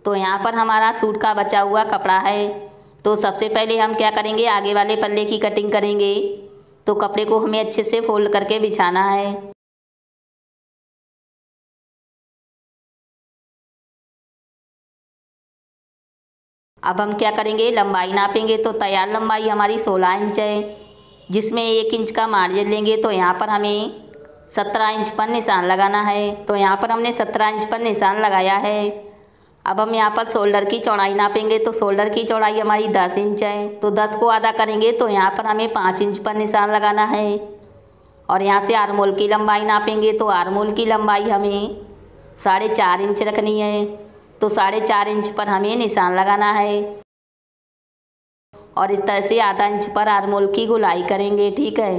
तो यहाँ पर हमारा सूट का बचा हुआ कपड़ा है। तो सबसे पहले हम क्या करेंगे, आगे वाले पल्ले की कटिंग करेंगे। तो कपड़े को हमें अच्छे से फोल्ड करके बिछाना है। अब हम क्या करेंगे, लंबाई नापेंगे। तो तैयार लंबाई हमारी 16 इंच है, जिसमें 1 इंच का मार्जिन लेंगे। तो यहाँ पर हमें 17 इंच पर निशान लगाना है। तो यहाँ पर हमने 17 इंच पर निशान लगाया है। अब हम यहाँ पर शोल्डर की चौड़ाई नापेंगे। तो शोल्डर की चौड़ाई हमारी 10 इंच है। तो 10 को आधा करेंगे तो यहाँ पर हमें 5 इंच पर निशान लगाना है। और यहाँ से आर्मोल की लंबाई नापेंगे। तो आर्मोल की लंबाई हमें 4.5 इंच रखनी है। तो 4.5 इंच पर हमें निशान लगाना है। और इस तरह से आधा इंच पर आर्मोल की गोलाई करेंगे, ठीक है।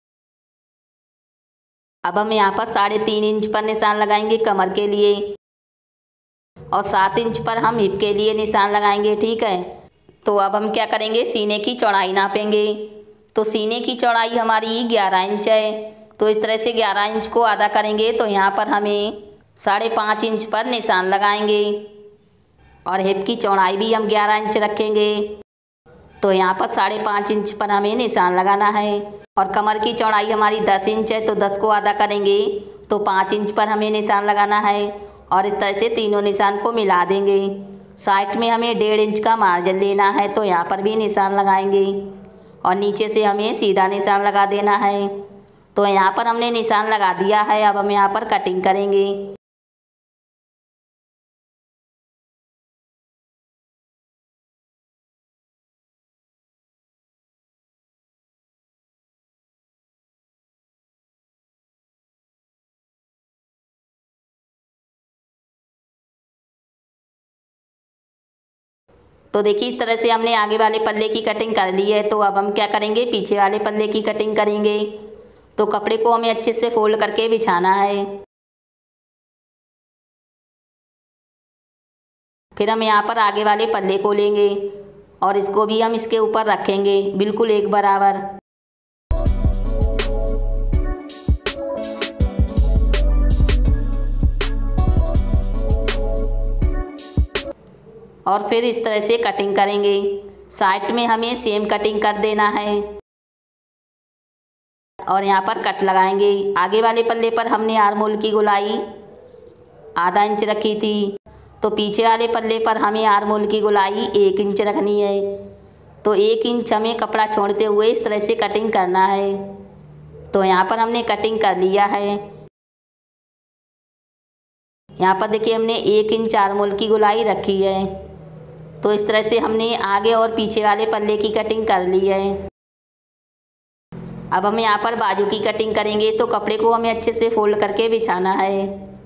अब हम यहाँ पर 3.5 इंच पर निशान लगाएंगे कमर के लिए, और 7 इंच पर हम हिप के लिए निशान लगाएंगे, ठीक है। तो अब हम क्या करेंगे, सीने की चौड़ाई नापेंगे। तो सीने की चौड़ाई हमारी 11 इंच है। तो इस तरह से 11 इंच को आधा करेंगे तो यहाँ पर हमें 5.5 इंच पर निशान लगाएंगे। और हिप की चौड़ाई भी हम 11 इंच रखेंगे। तो यहाँ पर 5.5 इंच पर हमें निशान लगाना है। और कमर की चौड़ाई हमारी 10 इंच है। तो 10 को आधा करेंगे तो 5 इंच पर हमें निशान लगाना है। और इस तरह से तीनों निशान को मिला देंगे। साइड में हमें 1.5 इंच का मार्जिन लेना है। तो यहाँ पर भी निशान लगाएंगे और नीचे से हमें सीधा निशान लगा देना है। तो यहाँ पर हमने निशान लगा दिया है। अब हम यहाँ पर कटिंग करेंगे। तो देखिए इस तरह से हमने आगे वाले पल्ले की कटिंग कर ली है। तो अब हम क्या करेंगे, पीछे वाले पल्ले की कटिंग करेंगे। तो कपड़े को हमें अच्छे से फोल्ड करके बिछाना है। फिर हम यहाँ पर आगे वाले पल्ले को लेंगे और इसको भी हम इसके ऊपर रखेंगे, बिल्कुल एक बराबर। और फिर इस तरह से कटिंग करेंगे। साइड में हमें सेम कटिंग कर देना है और यहाँ पर कट लगाएंगे। आगे वाले पल्ले पर हमने आर्मोल की गोलाई आधा इंच रखी थी। तो पीछे वाले पल्ले पर हमें आर्मोल की गोलाई 1 इंच रखनी है। तो 1 इंच हमें कपड़ा छोड़ते हुए इस तरह से कटिंग करना है। तो यहाँ पर हमने कटिंग कर लिया है। यहाँ पर देखिए हमने 1 इंच आर्मोल की गोलाई रखी है। तो इस तरह से हमने आगे और पीछे वाले पल्ले की कटिंग कर ली है। अब हम यहाँ पर बाजू की कटिंग करेंगे। तो कपड़े को हमें अच्छे से फोल्ड करके बिछाना है।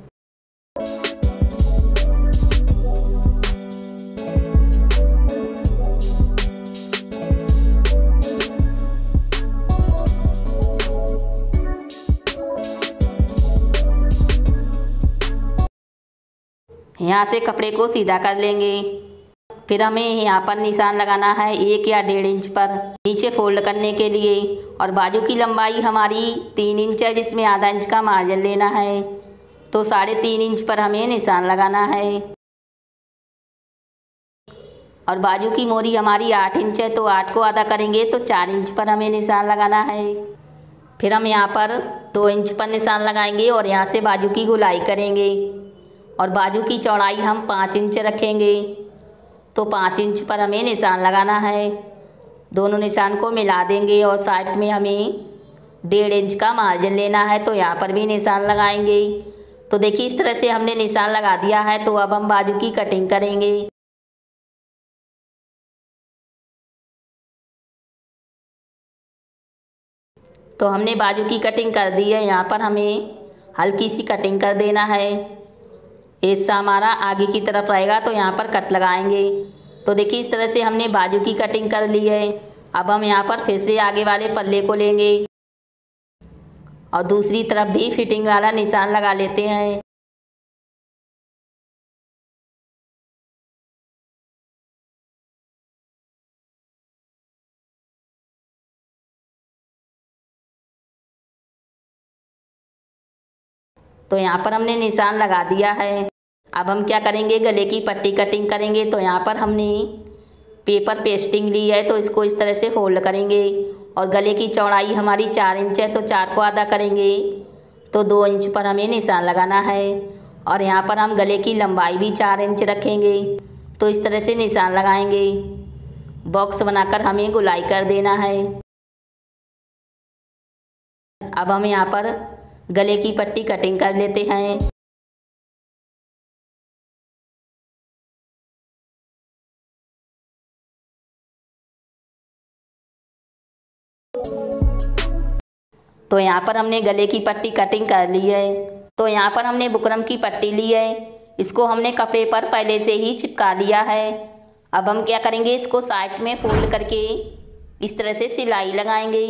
यहाँ से कपड़े को सीधा कर लेंगे। फिर हमें यहाँ पर निशान लगाना है 1 या 1.5 इंच पर नीचे फोल्ड करने के लिए। और बाजू की लंबाई हमारी 3 इंच है, जिसमें आधा इंच का मार्जिन लेना है। तो 3.5 इंच पर हमें निशान लगाना है। और बाजू की मोरी हमारी 8 इंच है। तो 8 को आधा करेंगे तो 4 इंच पर हमें निशान लगाना है। फिर हम यहाँ पर 2 इंच पर निशान लगाएंगे और यहाँ से बाजू की गोलाई करेंगे। और बाजू की चौड़ाई हम 5 इंच रखेंगे। तो 5 इंच पर हमें निशान लगाना है। दोनों निशान को मिला देंगे और साइड में हमें 1.5 इंच का मार्जिन लेना है। तो यहाँ पर भी निशान लगाएंगे। तो देखिए इस तरह से हमने निशान लगा दिया है। तो अब हम बाजू की कटिंग करेंगे। तो हमने बाजू की कटिंग कर दी है। यहाँ पर हमें हल्की सी कटिंग कर देना है। हिस्सा हमारा आगे की तरफ रहेगा तो यहाँ पर कट लगाएंगे। तो देखिए इस तरह से हमने बाजू की कटिंग कर ली है। अब हम यहाँ पर फिर से आगे वाले पल्ले को लेंगे और दूसरी तरफ भी फिटिंग वाला निशान लगा लेते हैं। तो यहाँ पर हमने निशान लगा दिया है। अब हम क्या करेंगे, गले की पट्टी कटिंग करेंगे। तो यहाँ पर हमने पेपर पेस्टिंग ली है, तो इसको इस तरह से फोल्ड करेंगे। और गले की चौड़ाई हमारी 4 इंच है, तो 4 को आधा करेंगे तो 2 इंच पर हमें निशान लगाना है। और यहाँ पर हम गले की लंबाई भी 4 इंच रखेंगे, तो इस तरह से निशान लगाएंगे। बॉक्स बनाकर हमें गोलाई कर देना है। अब हम यहाँ पर गले की पट्टी कटिंग कर लेते हैं। तो यहाँ पर हमने गले की पट्टी कटिंग कर ली है। तो यहाँ पर हमने बुकरम की पट्टी ली है, इसको हमने कपड़े पर पहले से ही चिपका लिया है। अब हम क्या करेंगे, इसको साइड में फोल्ड करके इस तरह से सिलाई लगाएंगे।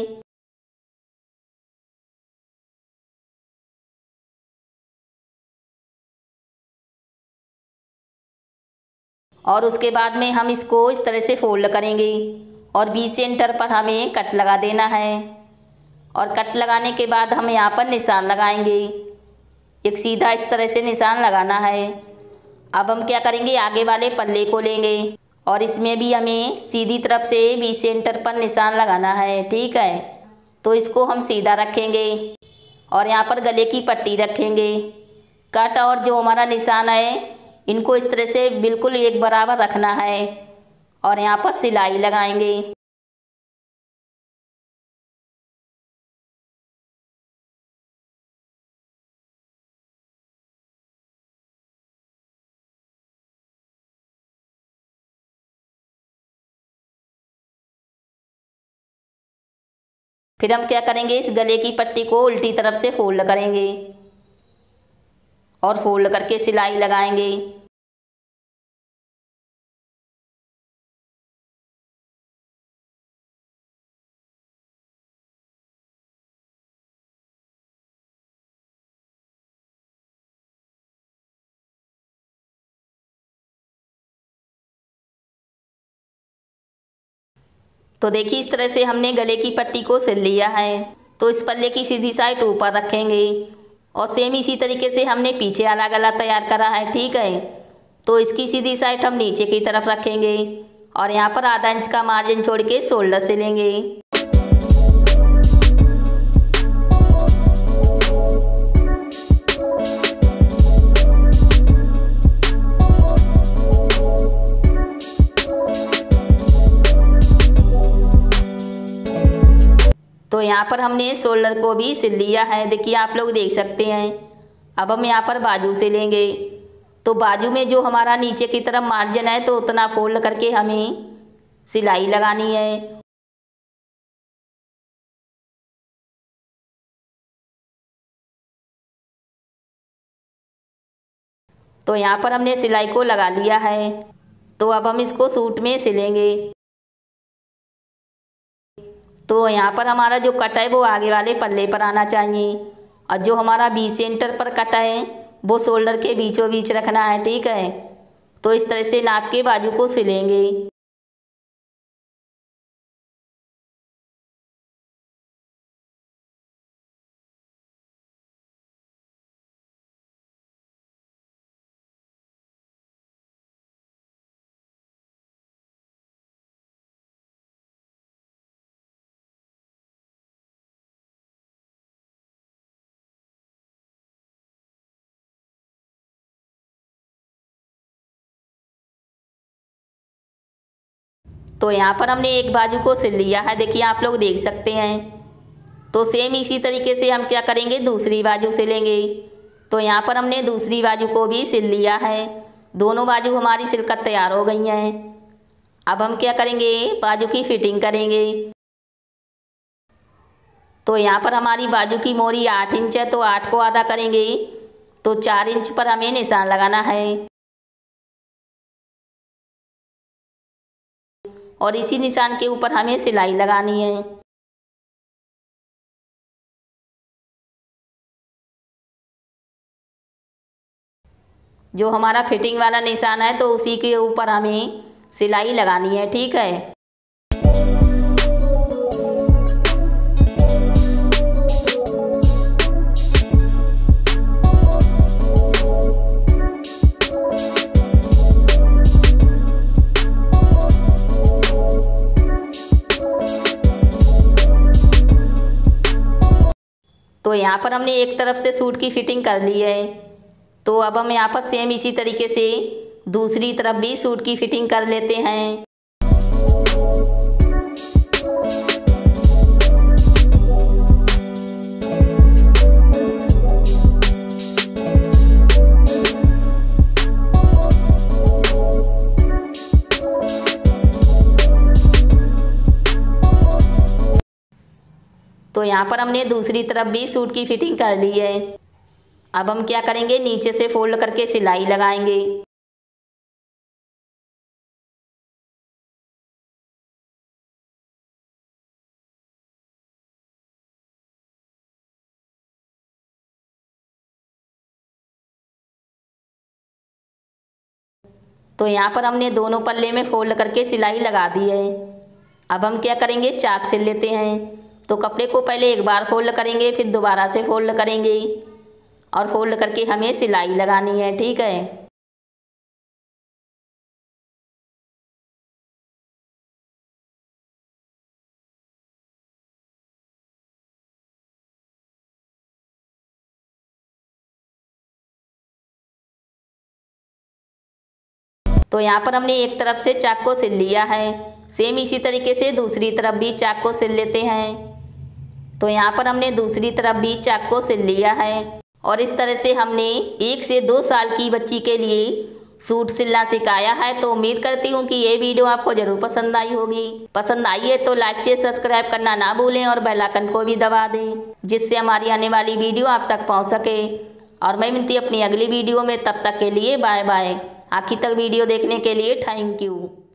और उसके बाद में हम इसको इस तरह से फोल्ड करेंगे और बीच सेंटर पर हमें कट लगा देना है। और कट लगाने के बाद हम यहाँ पर निशान लगाएंगे। एक सीधा इस तरह से निशान लगाना है। अब हम क्या करेंगे, आगे वाले पल्ले को लेंगे और इसमें भी हमें सीधी तरफ से बीच सेंटर पर निशान लगाना है, ठीक है। तो इसको हम सीधा रखेंगे और यहाँ पर गले की पट्टी रखेंगे। कट और जो हमारा निशान है इनको इस तरह से बिल्कुल एक बराबर रखना है और यहाँ पर सिलाई लगाएंगे। फिर हम क्या करेंगे, इस गले की पट्टी को उल्टी तरफ से फोल्ड करेंगे और फोल्ड करके सिलाई लगाएंगे। तो देखिए इस तरह से हमने गले की पट्टी को सिल लिया है। तो इस पल्ले की सीधी साइड ऊपर रखेंगे और सेम इसी तरीके से हमने पीछे वाला गला तैयार करा है, ठीक है। तो इसकी सीधी साइड हम नीचे की तरफ रखेंगे और यहाँ पर आधा इंच का मार्जिन छोड़ के शोल्डर सिलेंगे। तो यहाँ पर हमने शोल्डर को भी सिल लिया है, देखिए आप लोग देख सकते हैं। अब हम यहाँ पर बाजू से लेंगे। तो बाजू में जो हमारा नीचे की तरफ मार्जिन है तो उतना फोल्ड करके हमें सिलाई लगानी है। तो यहाँ पर हमने सिलाई को लगा लिया है। तो अब हम इसको सूट में सिलेंगे। तो यहाँ पर हमारा जो कट है वो आगे वाले पल्ले पर आना चाहिए और जो हमारा बीच सेंटर पर कट है वो शोल्डर के बीचों बीच रखना है, ठीक है। तो इस तरह से नाप के बाजू को सिलेंगे। तो यहाँ पर हमने एक बाजू को सिल लिया है, देखिए आप लोग देख सकते हैं। तो सेम इसी तरीके से हम क्या करेंगे, दूसरी बाजू सिलेंगे। तो यहाँ पर हमने दूसरी बाजू को भी सिल लिया है। दोनों बाजू हमारी सिलकर तैयार हो गई हैं। अब हम क्या करेंगे, बाजू की फिटिंग करेंगे। तो यहाँ पर हमारी बाजू की मोरी 8 इंच है, तो 8 को आधा करेंगे तो 4 इंच पर हमें निशान लगाना है और इसी निशान के ऊपर हमें सिलाई लगानी है। जो हमारा फिटिंग वाला निशान है तो उसी के ऊपर हमें सिलाई लगानी है, ठीक है। तो यहाँ पर हमने एक तरफ से सूट की फिटिंग कर ली है। तो अब हम यहाँ पर सेम इसी तरीके से दूसरी तरफ भी सूट की फिटिंग कर लेते हैं। तो यहाँ पर हमने दूसरी तरफ भी सूट की फिटिंग कर ली है। अब हम क्या करेंगे, नीचे से फोल्ड करके सिलाई लगाएंगे। तो यहाँ पर हमने दोनों पल्ले में फोल्ड करके सिलाई लगा दी है। अब हम क्या करेंगे, चाक सिल लेते हैं। तो कपड़े को पहले एक बार फोल्ड करेंगे, फिर दोबारा से फोल्ड करेंगे और फोल्ड करके हमें सिलाई लगानी है, ठीक है। तो यहाँ पर हमने एक तरफ से चाक को सिल लिया है। सेम इसी तरीके से दूसरी तरफ भी चाक को सिल लेते हैं। तो यहाँ पर हमने दूसरी तरफ भी चाक को सिल लिया है और इस तरह से हमने 1 से 2 साल की बच्ची के लिए सूट सिलना सिखाया है। तो उम्मीद करती हूँ कि ये वीडियो आपको ज़रूर पसंद आई होगी। पसंद आई है तो लाइक से सब्सक्राइब करना ना भूलें और बेल आइकन को भी दबा दें, जिससे हमारी आने वाली वीडियो आप तक पहुँच सके। और मैं मिलती अपनी अगली वीडियो में, तब तक के लिए बाय बाय। आखिर तक वीडियो देखने के लिए थैंक यू।